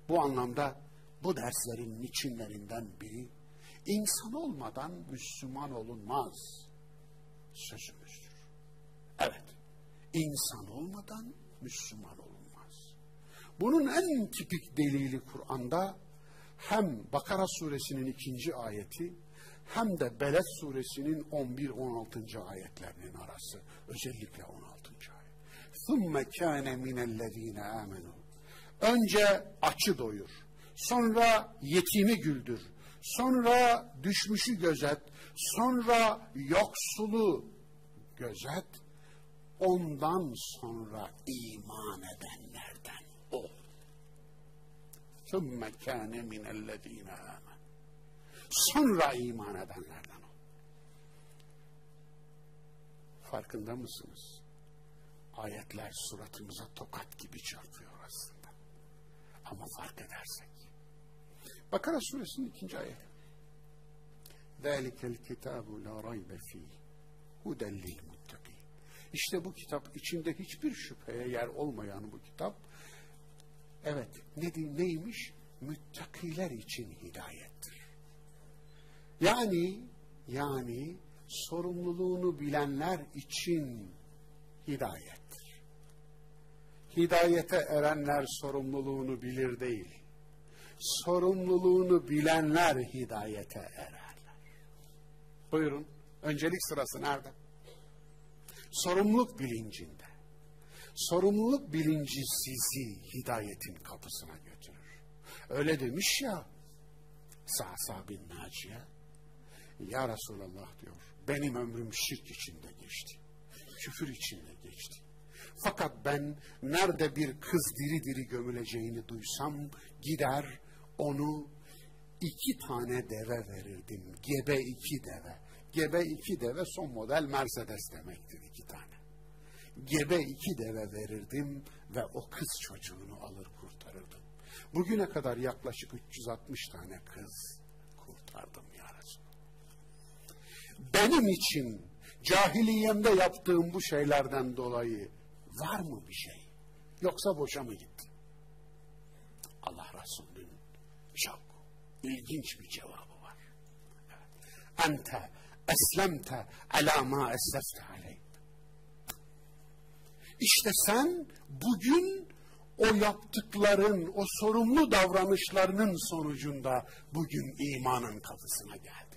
Bu anlamda bu derslerin içinlerinden biri, insan olmadan Müslüman olunmaz sözümüzdür. Evet, insan olmadan Müslüman olunmaz. Bunun en tipik delili Kur'an'da hem Bakara suresinin 2. ayeti hem de Beled suresinin 11-16. ayetlerinin arası. Özellikle 16. ayet. ثُمَّ كَانَ مِنَ الَّذ۪ينَ آمَنُوا. Önce açı doyur, sonra yetimi güldür, sonra düşmüşü gözet, sonra yoksulu gözet, ondan sonra iman edenlerden ol. ثُمَّ كَانَ مِنَ الَّذ۪ينَ آمَنُوا. Sonra iman edenlerden ol. Farkında mısınız? Ayetler suratımıza tokat gibi çarpıyor aslında. Ama fark edersek. Bakara suresinin 2. ayeti. ذَٰلِكَ الْكِتَابُ لَا رَيْبَ ف۪يهِ هُدًى لِلْمُتَّقِينَ. İşte bu kitap, içinde hiçbir şüpheye yer olmayan bu kitap, evet, neymiş? Müttakiler için hidayettir. Yani sorumluluğunu bilenler için hidayettir. Hidayete erenler sorumluluğunu bilir değil. Sorumluluğunu bilenler hidayete ererler. Buyurun, öncelik sırası nerede? Sorumluluk bilincinde. Sorumluluk bilinci sizi hidayetin kapısına götürür. Öyle demiş ya Sa'sa bin Naciye, ya Resulallah diyor, benim ömrüm şirk içinde geçti. Küfür içinde geçti. Fakat ben nerede bir kız diri diri gömüleceğini duysam gider onu 2 tane deve verirdim. Gebe 2 deve. Gebe 2 deve son model Mercedes demektir, 2 tane. Gebe 2 deve verirdim ve o kız çocuğunu alır kurtarırdım. Bugüne kadar yaklaşık 360 tane kız kurtardım ya Resulallah. Benim için cahiliyemde yaptığım bu şeylerden dolayı var mı bir şey? Yoksa boşa mı gitti? Allah Resulü'nün çok ilginç bir cevabı var. Ente eslemte ala ma eslefte aleyh. İşte sen bugün o yaptıkların, o sorumlu davranışlarının sonucunda bugün imanın kapısına geldin.